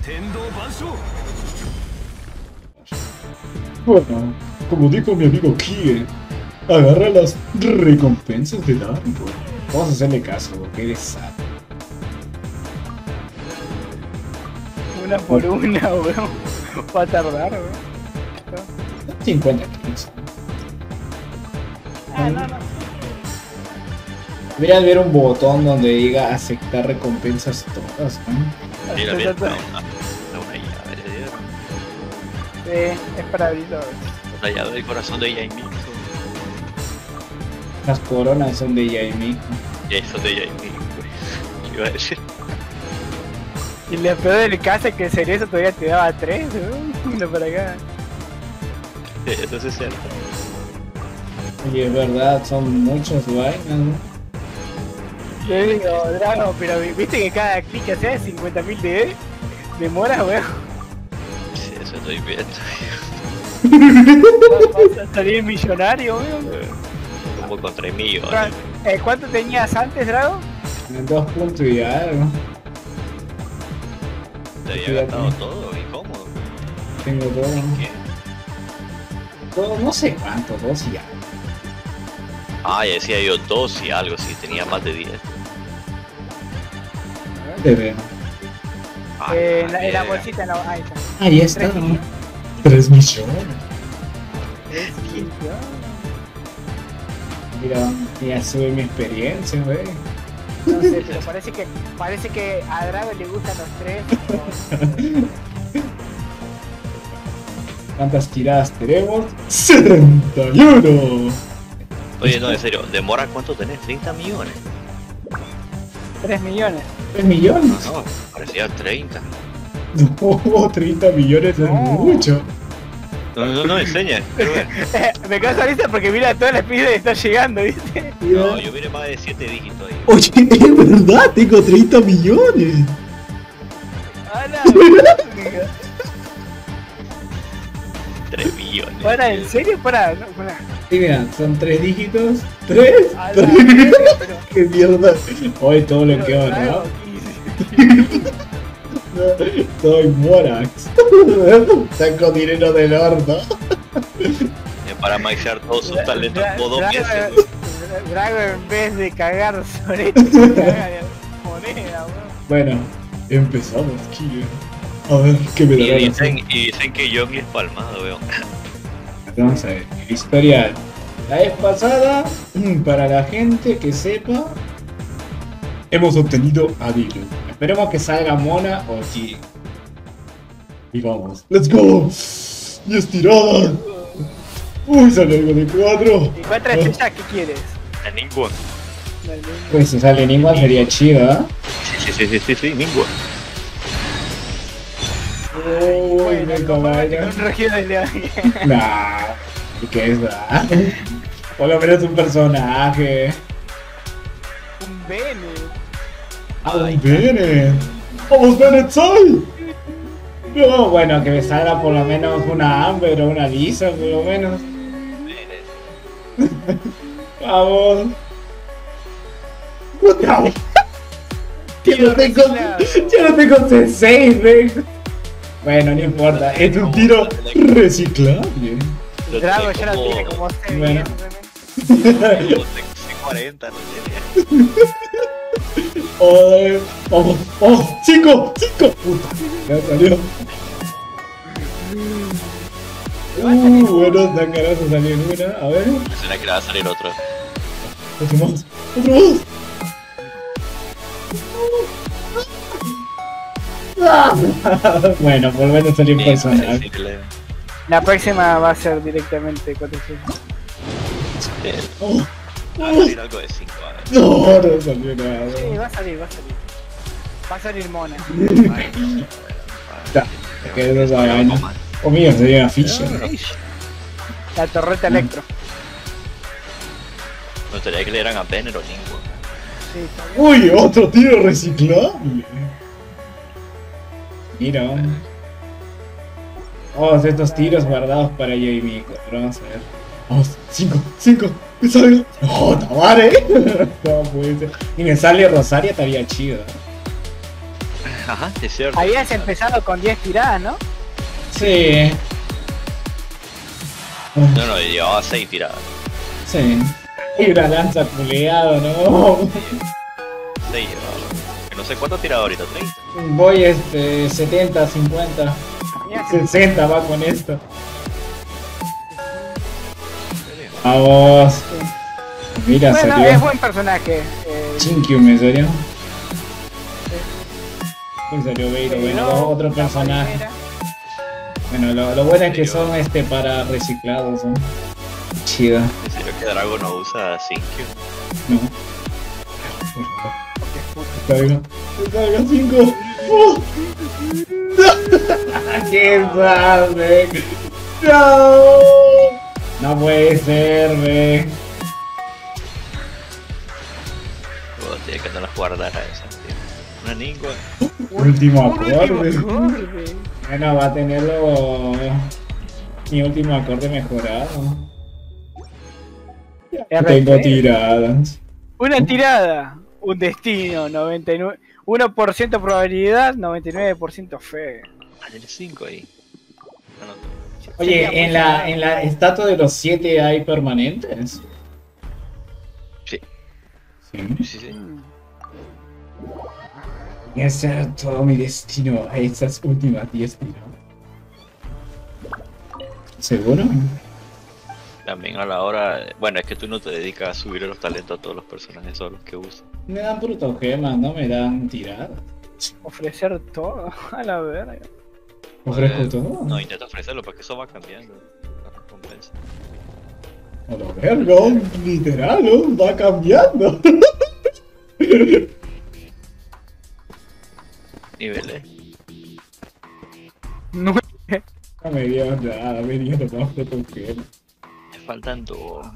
Bueno, como dijo mi amigo Kie, agarra las recompensas de Dark. Vamos a hacerle caso, porque eres sad. Una por una, weón. Va a tardar, weón. 50 kills. No. Deberías ver un botón donde diga aceptar recompensas todas, ¿no? Mira, una llave le dieron. Sí, es para abrirlo. La llave del corazón de Jaime. Las coronas son de Jaime. Y eso de Jaime, güey. Iba a decir. Y lo peor del caso es que el cerezo todavía te daba 3, weón. Uno para acá. Eso sí es cierto. Oye, es verdad, son muchas vainas, ¿no? Yo digo, Drago, pero viste que cada clic que haces 50.000 de demora, weón. Sí, eso estoy viendo. Vas a salir millonario, weón. Como con 3 millones. ¿Cuánto tenías antes, Drago? En 2 puntos y algo. Te había gastado todo y cómodo. Tengo todo. ¿Qué? Todo, no sé cuánto, 2 y algo. Ah, ya decía yo 2 y algo, si tenía más de 10. De ver. En la bolsita, no, ahí está. Ahí está. 3 millones. 3 millones. 3 millones. Mira, ya sube mi experiencia, wey. No sé, pero parece que a Drago le gustan los 3. ¿Cuántas tiradas tenemos? 71. Oye, no, en serio, ¿demora cuánto tenés? ¿30 millones? 3 millones. 3 millones. No, parecía 30. No, 30 millones es No. mucho. No, enseña. Me causa risa porque mira todas las piezas que están llegando, ¿viste? No, yo miré más de 7 dígitos ahí. Oye, es verdad, tengo 30 millones. ¡A la verga! 3 millones. Para, ¿en serio? Para. Sí, mira, son 3 dígitos. 3. A la verga, pero. Qué mierda. Hoy todo lo que Pero, va, Drago, ¿no? Soy Morax. Saco dinero del horno. Para maxear todos sus talentos por 2 meses. Drago en vez de cagar sobre esto, caga de moneda, weón. Bueno, empezamos, Killer. A ver, ¿qué me dará la Dicen que Yogi es palmado, weón. Vamos a ver, el historial. La vez pasada, para la gente que sepa, hemos obtenido a Dilu. Esperemos que salga Mona o G. Y vamos, ¡let's go! ¡Y estirada! ¡Uy, sale algo de 4! ¿Y cuántas estrellas qué quieres? A ninguno. Pues si sale ninguna sería chido, ¿eh? Sí, ninguno. Uy, me caballo. Un regio de león. Nah, ¿y qué es, verdad? Por lo menos un personaje. Un Bene. ¡Ah, un Bennett! ¡Vamos, Bennett, sal! No, bueno, que me salga por lo menos una Amber o una Lisa, por lo menos. Vamos. ¡Otra vez! Ya no tengo C6, ve. Bueno, no importa, es un tiro reciclable. Drago ya lo tiene como 6. Bueno. C40, no sé. ¡Ay! ¡Vamos! ¡Vamos! ¡5! ¡Puta! Ya salió. Bueno, sacarazo salió en una. A ver. ¿Será que le va a salir otro? Otro más. ¡Otro más! Bueno, por lo menos salió un personaje. La próxima va a ser directamente 400. Oh, Va a salir algo de 5, a ver. no salió nada. Sí, va a salir. Va a salir Mona. Ya, que no sabe. O mío, sería una ficha. La torreta Electro. Me gustaría que le dieran a Banner o ninguno. Sí, está bien. Uy, otro tiro reciclable. Mira. Vamos, estos tiros guardados para Jamie. Vamos a ver. Vamos, 5. Me sale. No, Tavare. No puede ser. Y me sale Rosaria, estaría chido. Ajá, es cierto. Habías empezado con 10 tiradas, ¿no? Sí. No, no, llevaba 6 tiradas. Sí. Y una lanza culeado, ¿no? 6 llevaba. Que no sé cuánto ha tirado ahorita, 30. Voy 70, 50, 60 va con esto. Vamos. Mira, Bueno, salió. es buen personaje. Chinkyu me salió. Me salió Beiro, bueno, otro personaje. Bueno, lo bueno es que son para reciclados, son. Chido. ¿En serio que Drago no usa Sinkyu? No. Carga. Carga 5. ¡Qué sabe! ¡No! No puede ser, ve. Luego tiene que andar a guardar a esa, tío. Una ningua. Último acorde. acorde. Bueno, va a tenerlo. Mi último acorde mejorado. Tengo tiradas. Una tirada, un destino, 99, 1% probabilidad, 99% fe. Ah, tiene 5 ahí. No, no. Oye, en la estatua de los 7 hay permanentes. Sí, Sí. sí, sí. Voy a hacer todo mi destino a esas últimas 10 tiradas. ¿Seguro? También a la hora. Bueno, es que tú no te dedicas a subir los talentos a todos los personajes solos que usas. Me dan protogemas, no me dan tiradas. Ofrecer todo, a la verga. ¿Ofrezco todo? No, intenta ofrecerlo porque eso va cambiando. La recompensa. A la verga, literal, ¿no? Va cambiando. Niveles. No, No me dio nada, me dio nomás protogemas. Te faltan 2.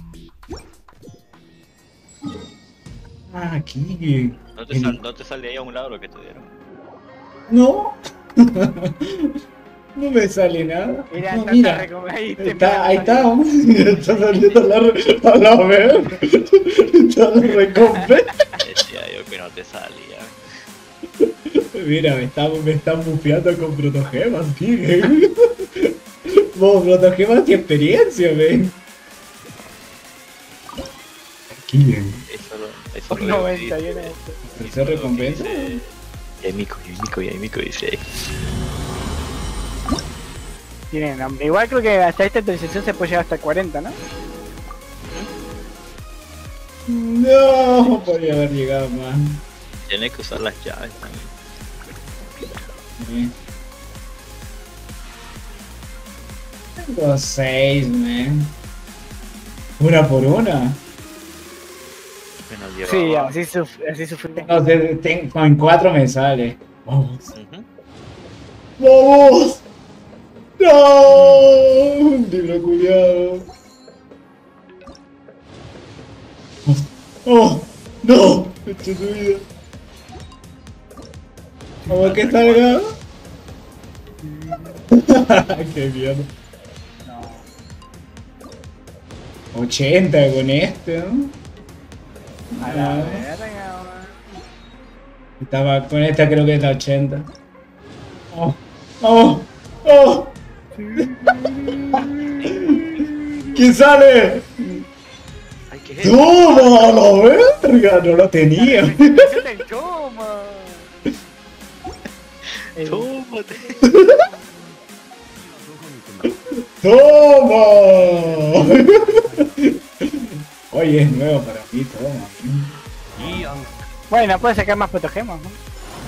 Ah, aquí. ¿No te sale ahí a un lado lo que te dieron? No. No me sale nada. mira, No, está mira. ahí, Ahí está. Está saliendo a la ver. Está la recompensa. Decía yo que no te salía. Mira, me están bufeando con protogemas, tío. Vos, protogemas y experiencia, ven. Aquí, Eso lo 90 y ¿Ofrecer recompensa? Y hay mico, dice ahí. Tienen hambre. Igual creo que hasta esta actualización se puede llegar hasta 40, ¿no? No, podría haber llegado más. Tienes que usar las llaves también. Sí. Tengo 6, man. Una por una. Bueno, Sí, llevaba- así sufrí. No, con 4 me sale. Vamos. Ujú. ¡Vamos! ¡No! Libro culiado. ¡Oh! ¡No! Esto es su vida. Vamos que salga. ¡Qué mierda! 80 con este, ¿no? A la Ah. verga, Estaba con esta, creo que es la 80. ¡Oh! ¡Oh! ¡Oh! ¿Quién sale? Ay, ¿qué es? ¡Toma! ¡La verga! No lo tenía. Toma. Tómate. ¡Toma! Oye, es nuevo para mí, toma. Bueno, puedes sacar más protogemas, ¿no?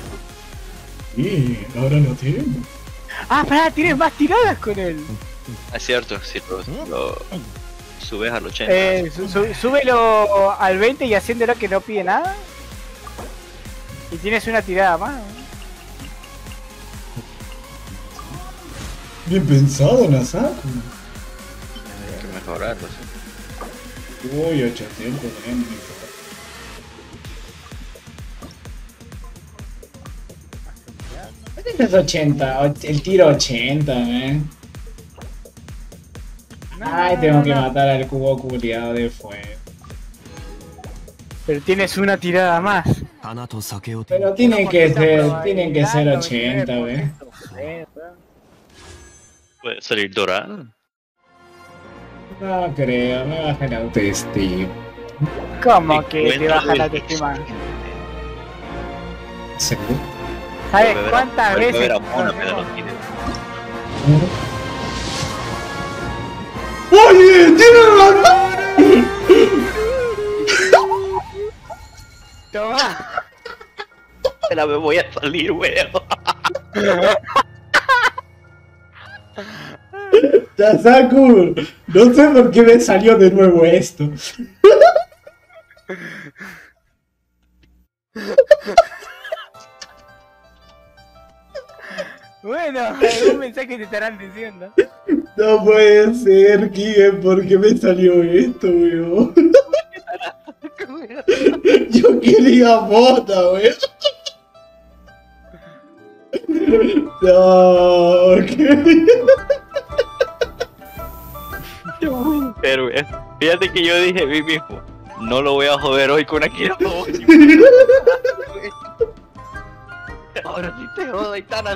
Sí, ahora lo tengo. Ah, pará, tienes más tiradas con él. Es cierto, si lo subes al 80. Súbelo al 20 y haciéndolo que no pide nada. Y tienes una tirada más. Bien pensado, Nasaku. Hay que mejorarlo, sí. Uy, 800, bien. Es 80, el tiro 80, man. Ay, tengo que matar al cubo culiado de fuego. Pero tienes una tirada más. Pero tienen que ser 80, ¿ves? Puede salir dorado. No creo, me baja la autoestima. ¿Cómo que te baja la autoestima? ¿Seguro? ¿Sabes cuántas veces? ¡Oye! ¡Tiene razón! Toma. La me voy a salir, weón. Tasaku, no sé por qué me salió de nuevo esto. Bueno, algún mensaje te estarán diciendo. No puede ser, Kigen, ¿por qué me salió esto, weón? Yo quería bota, weón. No, Pero fíjate que yo dije a mí mismo, no lo voy a joder hoy con Akira Tomodachi. Ahora sí te jodo y tan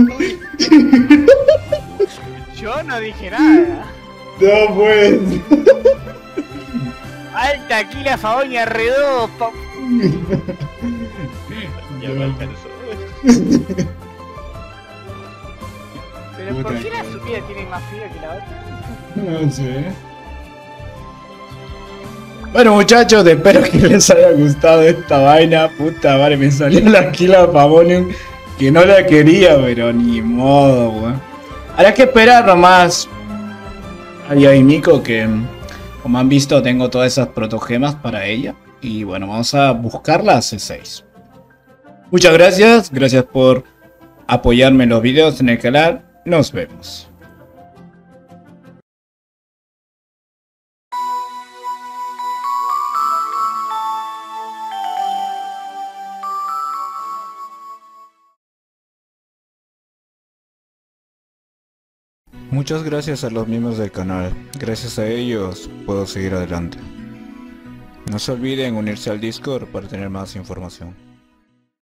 Yo no dije nada. no puede ser. Alta aquí la Faoña redó. Ya me alcanzó. Pero ¿por qué la subida tiene más frío que la otra? No sé. Bueno muchachos, espero que les haya gustado esta vaina. Puta madre, me salió la Kila Pavonium que no la quería, pero ni modo, weón. Habrá que esperar nomás. Ahí hay Miko que, como han visto, tengo todas esas protogemas para ella. Y bueno, vamos a buscarla a C6. Muchas gracias, gracias por apoyarme en los videos en el canal. Nos vemos. Muchas gracias a los miembros del canal, gracias a ellos puedo seguir adelante. No se olviden unirse al Discord para tener más información.